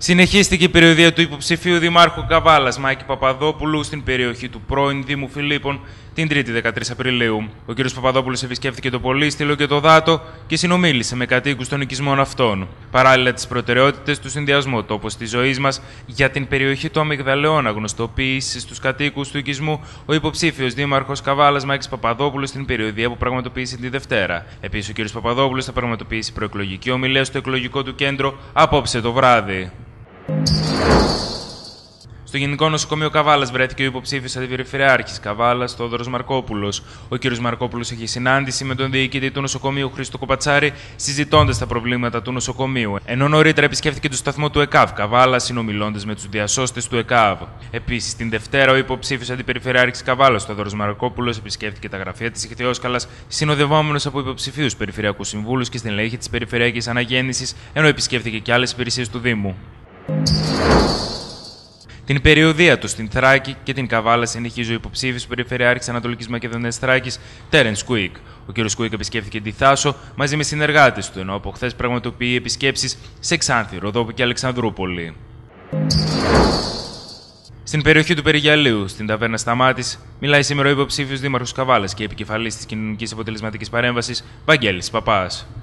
Συνεχίστηκε η περιοδεία του υποψηφίου Δημάρχου Καβάλας Μάκη Παπαδόπουλου στην περιοχή του πρώην Δήμου Φιλίππων την 3η 13 Απριλίου. Ο κ. Παπαδόπουλος επισκέφθηκε το Πολύστηλο και το Δάτο και συνομίλησε με κατοίκους των οικισμών αυτών. Παράλληλα, τις προτεραιότητες του συνδυασμού τόπος της ζωής μας για την περιοχή του Αμυγδαλαιώνα γνωστοποίησε στους κατοίκους του οικισμού ο υποψήφιος Δήμαρχος Καβάλας Μάκης Παπαδόπουλος στην περιοδεία που πραγματοποίησε τη Δευτέρα. Επίσης, ο κ. Παπαδόπουλος θα πραγματοποιήσει προεκλογική ομιλία στο εκλογικό του κέντρο απόψε το βράδυ. Στο Γενικό Νοσοκομείο Καβάλας βρέθηκε ο υποψήφιος αντιπεριφερειάρχης Καβάλας Θόδωρος Μαρκόπουλος. Ο κ. Μαρκόπουλος έχει συνάντηση με τον διοικητή του νοσοκομείου Χρήστο Κοπατσάρη, συζητώντας τα προβλήματα του νοσοκομείου, ενώ νωρίτερα επισκέφθηκε το σταθμό του ΕΚΑΒ Καβάλα, συνομιλώντας με τους διασώστες του ΕΚΑΒ. Επίσης, την Δευτέρα, ο υποψήφιος αντιπεριφερειάρχης Καβάλας Θόδωρος Μαρκόπουλος επισκέφθηκε τα γραφεία της Ιχθυόσκαλας, συνοδευόμενος από υποψηφίους περιφερειακούς συμβούλους και στην ελέγχη της περιφερειακής αναγέννησης, ενώ επισκέφθηκε και άλλες υπηρεσίες του Δήμου. Την περιοδεία του στην Θράκη και την Καβάλα συνεχίζει ο υποψήφιος περιφερειάρχης Ανατολικής Μακεδονίας Θράκης, Τέρενς Κουίκ. Ο κ. Κουίκ επισκέφθηκε τη Θάσο μαζί με συνεργάτες του, ενώ από χθες πραγματοποιεί επισκέψεις σε Ξάνθη, Ροδόπη και Αλεξανδρούπολη. Στην περιοχή του Περιγιαλίου, στην ταβέρνα Σταμάτης, μιλάει σήμερα ο υποψήφιος Δήμαρχος Καβάλας και επικεφαλής της κοινωνικής αποτελεσματικής παρέμβασης, Βαγγέλης Παπάς.